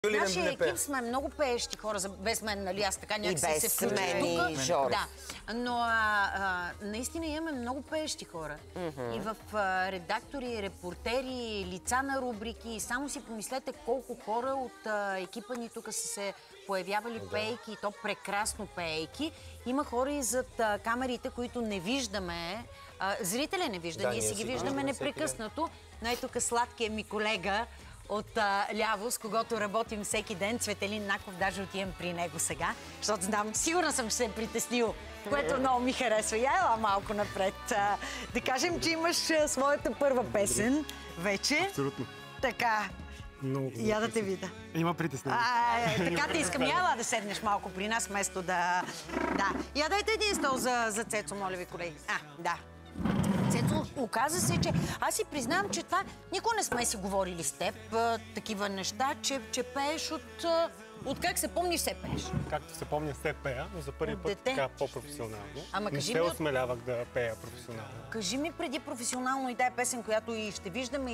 Нашия екип сме много пеещи хора, без мен, нали? Аз така някакси се включих тук. Да. Но наистина имаме много пеещи хора. И в редактори, репортери, лица на рубрики. Само си помислете колко хора от екипа ни тук са се появявали пейки, и то прекрасно пейки. Има хора и зад камерите, които не виждаме. Зрителя не вижда, ние си ги виждаме непрекъснато. Но ето тук сладкият ми колега от ляво, с когото работим всеки ден, Цветелин Наков, даже отивам при него сега, защото знам, сигурна съм, че се е притеснил, което много ми харесва. Я ела малко напред. Да кажем, че имаш своята първа песен вече. Абсолютно. Така. Я да те видя. Има притеснение. Така те искам. Яла да седнеш малко при нас, вместо да... Да. Я дайте един стол за Цецо, моля ви, колеги. Да. Цецо, оказа се, че аз си признавам, че това никога не сме си говорили с теб такива неща, че пееш от как се помниш се пееш. Както се помня, се пея, но за първи път така по-професионално. Не се се осмелявах да пея професионално. Кажи ми преди професионално и тая песен, която и ще виждаме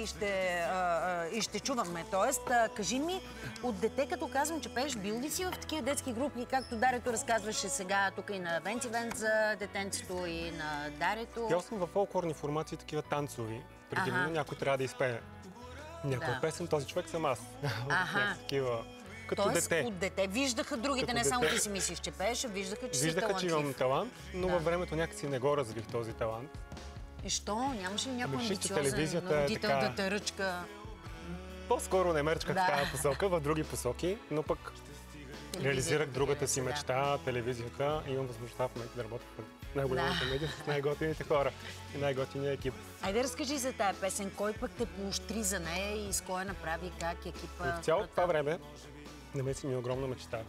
и ще чуваме. Тоест, кажи ми, от дете, като казвам, че пееш, бил ли си в такива детски групи, както Дарето разказваше сега тук и на Венци Венц за детенцето и на Дарето? Я съм във фолклорни формации, такива танцови. Предимно някой трябва да изпее някоя песен, този човек съм аз. Такива. Като дете. От дете. Виждаха другите, не само ти си мислиш, че пееш, виждаха, че си талантлив. Виждаха, че имам талант, но във времето някакси не го развих този талант. И що? Нямаше ли някой амбициозен родител да те ръчка? По-скоро не мърчках в тази посока, в други посоки, но пък реализирах другата си мечта, телевизията, и имам възможността в момента да работя в най-голямата медия с най-готините хора и най-готиния екип. Айде разкажи за тая песен, кой пък те поощри за нея и с кой я направи, как екипа... В цялото това време на мен си ми е огромна мечта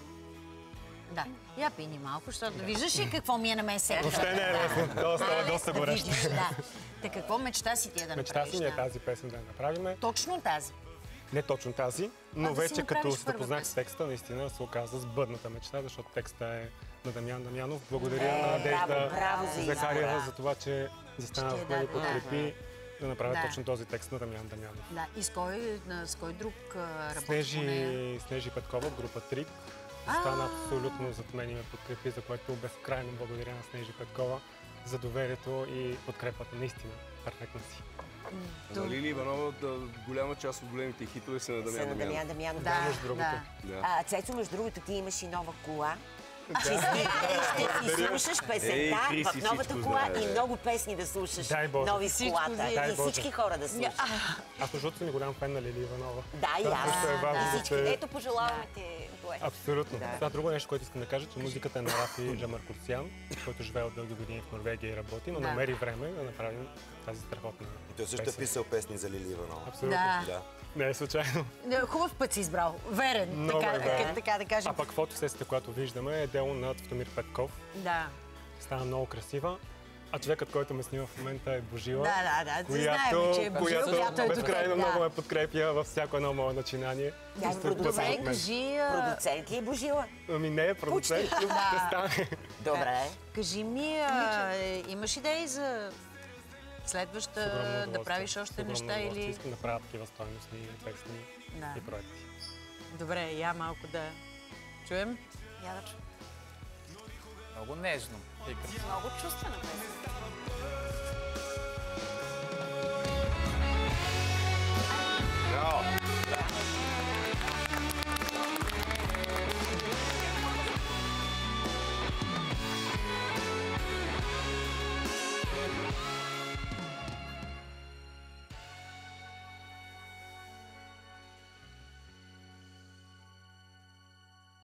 Да, я пини малко, защото виждаш ли какво ми е на мен сега? Въобще не е лесно, доста горещо. Та какво мечта си ти е да направиш? Мечта си ми е тази песен да я направим. Точно тази? Не точно тази, но вече като се запознах с текста, наистина се оказа сбъдната мечта, защото текста е на Дамян Дамянов. Благодаря на Надежда Захариева за това, че застана в мен и подкрепи да направя точно този текст на Дамян Дамянов. Да, и с кой друг работи по нея? Снежи Петкова, група Трик. Стана абсолютно зад мен и ме подкрепи, за което безкрайно благодаря на Снежи Петкова за доверието и подкрепата. Наистина, перфектна си. На Лили Иванова голяма част от големите хитове са на Дамян Дамянов. Да, между другото. Цецо, между другото, ти имаш и нова кола. Ще си слушаш песента в новата кола и много песни да слушаш нови в колата. И всички хора да слушат. Аз между съм и голям фен на Лили Иванова. Да, и аз. Ето, пожелаваме те дует. Абсолютно. Това друго нещо, което искам да кажа, че музиката е на Рафи Жамаркурсиан, който живее от дълги години в Норвегия и работи, но намери време да направим тази страхотна песен. Той също е писал песни за Лили Иванова. Абсолютно. Не е случайно. Хубав път си избрал. Верен, така да кажем. А пък фотосесията, която виждаме, е дело на Тотомир Петков. Да. Стана много красива. А човекът, който ме снима в момента, е Божила. Да. Която безкрайно много ме подкрепя във всяко едно мое начинание. Добре, кажи... Продуцент ли е Божила? Ами не е продуцент, ще стане. Добре. Кажи ми, имаш идеи за следваща, да правиш още неща или... Искам да правя такива стойностни песни и проекти. Добре, я малко да чуем. Я да чуем. Много нежно. Много чувствена песен. Браво!